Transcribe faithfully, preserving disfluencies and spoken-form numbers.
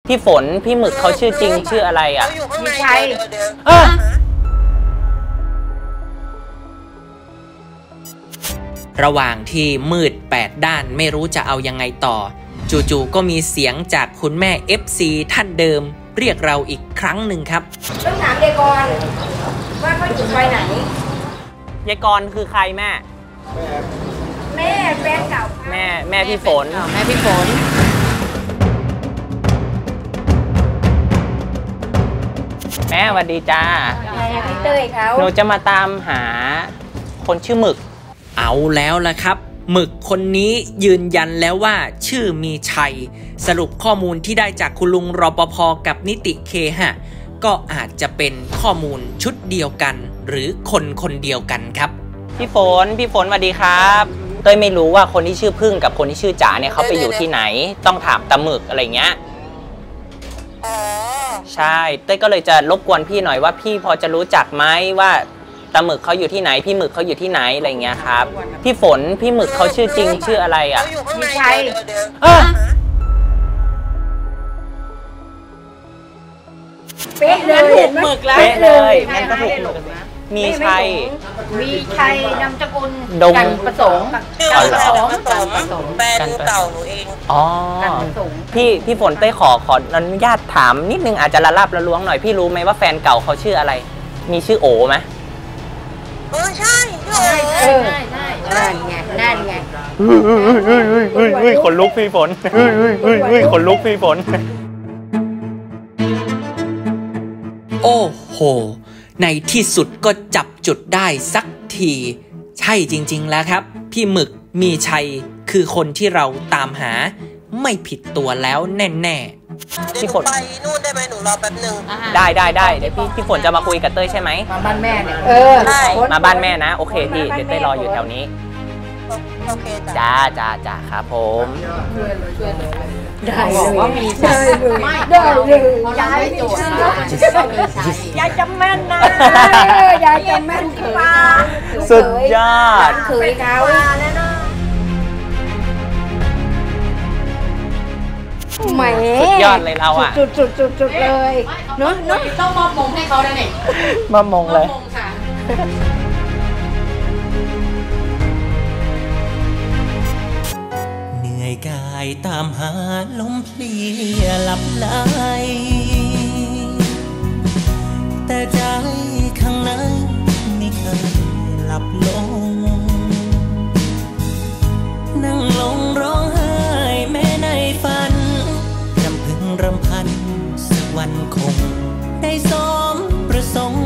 พี่ฝนพี่หมึกเขาชื่อจริงชื่ออะไรอ่ะมีชัยระหว่างที่มืดแปดด้านไม่รู้จะเอายังไงต่อจู่ๆก็มีเสียงจากคุณแม่ เอฟ ซี ท่านเดิมเรียกเราอีกครั้งหนึ่งครับต้องถามยายกรว่าเขาอยู่ซอยไหนยายกรคือใครแม่แม่แฟนเก่าแม่แม่พี่ฝนแม่พี่ฝนแม่สวัสดีจ้าพี่เต้ยเขาหนูจะมาตามหาคนชื่อหมึกเอาแล้วล่ะครับหมึกคนนี้ยืนยันแล้วว่าชื่อมีชัยสรุปข้อมูลที่ได้จากคุณลุงรปภ.กับนิติเคหะก็อาจจะเป็นข้อมูลชุดเดียวกันหรือคนคนเดียวกันครับพี่ฝนพี่ฝนสวัสดีครับเต้ยไม่รู้ว่าคนที่ชื่อพึ่งกับคนที่ชื่อจ๋าเนี่ยเขาไปอยู่ที่ไหนต้องถามตาหมึกอะไรเงี้ยใช่เต้ยก็เลยจะรบกวนพี่หน่อยว่าพี่พอจะรู้จักไหมว่าตาหมึกเขาอยู่ที่ไหนพี่หมึกเขาอยู่ที่ไหนอะไรเงี้ยครับพี่ฝนพี่หมึกเขาชื่อจริงชื่ออะไรอ่ะมีชัยเป๊ะเลยถูกหมึกแล้วเป๊ะเลยงั้นก็ถูกหมึกมีชัยมีชัยนามสกุลกันประสงค์กันประสงค์แฟนเก่าหนูเองอ๋อพี่พี่ฝนเต้ยขอขออนุญาตถามนิดนึงอาจจะละลาบละล้วงหน่อยพี่รู้ไหมว่าแฟนเก่าเขาชื่ออะไรมีชื่อโอไหมเออใช่ใช่ใช่ใช่นั่นไงนั่นไงเฮ้ยขนลุกพี่ฝนเฮ้ยเฮ้ยขนลุกพี่ฝนโอ้โหในที่สุดก็จับจุดได้สักทีใช่จริงๆแล้วครับพี่หมึกมีชัยคือคนที่เราตามหาไม่ผิดตัวแล้วแน่ๆพี่ฝนไปนู่นได้ไหมหนูรอแป๊บหนึ่งได้ได้ได้เดี๋ยวพี่พี่ฝนจะมาคุยกับเต้ยใช่ไหมมาบ้านแม่เนี่ยเออใช่มาบ้านแม่นะโอเคพี่เดี๋ยวเต้ยรออยู่แถวนี้โอเคจ้าจ้าจ้าครับผมได้บอกว่ามีชัยไม่ได้เลยยายโจทย์ยายจำแม่นนะยายจำแม่นเขยสุดยอดเขยเขาแหมสุดยอดเลยเราอ่ะจุดจุดจุดจุดเลยเนาะเนาะต้องมอบมงให้เขาได้เนี่ยมอบมงเลยเหนื่อยกายตามหาลมเพลียหลับไหลแต่ใจข้างในไม่เคยหลับลงนั่งลงร้องไห้แม้ในฝันรำพึงรำพันสักวันคงได้สมประสงค์